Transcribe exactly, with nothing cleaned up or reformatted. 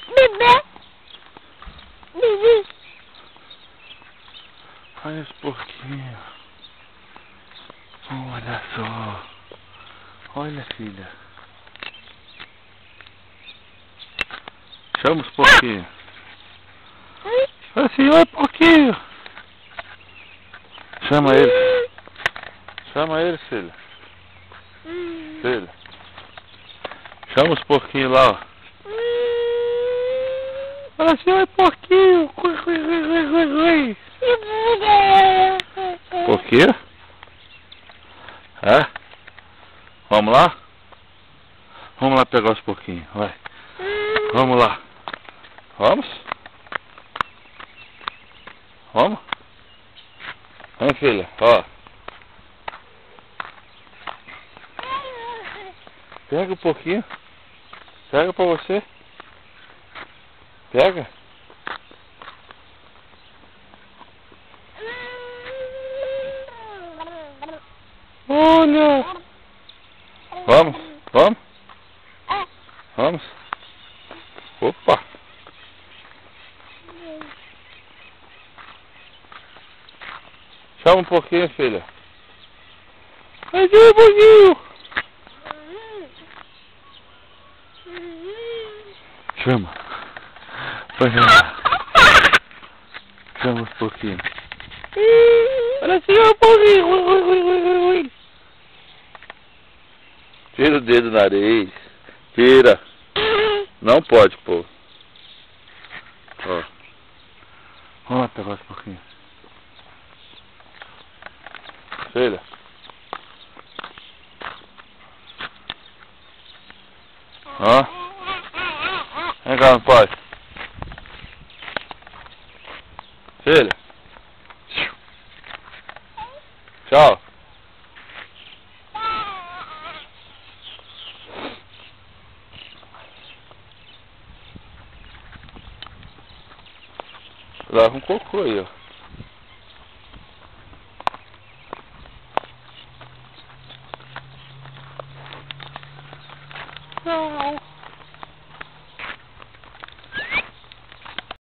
Bebê. Bebê. Olha os porquinhos. Olha só. Olha, filha. Chama os porquinhos. Assim, oi, porquinho. Chama eles. Chama eles, filha. Filha. Chama os porquinhos lá, ó. Fala assim, oi, porquinho. Porquinho? É? Vamos lá? Vamos lá pegar os porquinhos, vai. Vamos lá. Vamos? Vamos? Vem, filha, ó. Pega o porquinho. Pega pra você. Pega. Olha. Vamos, vamos. Vamos. Opa. Chama um pouquinho, filha. Vai um pouquinho. Chama. Vai lá. Chama um pouquinho. Olha assim, um pouquinho. Ui, ui, ui, ui, ui. Tira o dedo do nariz. Tira. Não pode, pô. Ó. Vamos lá pegar os porquinhos. Filha. Ó. Vem cá, não pode. Filha. Tchau. Leva um cocô aí, ó. Não.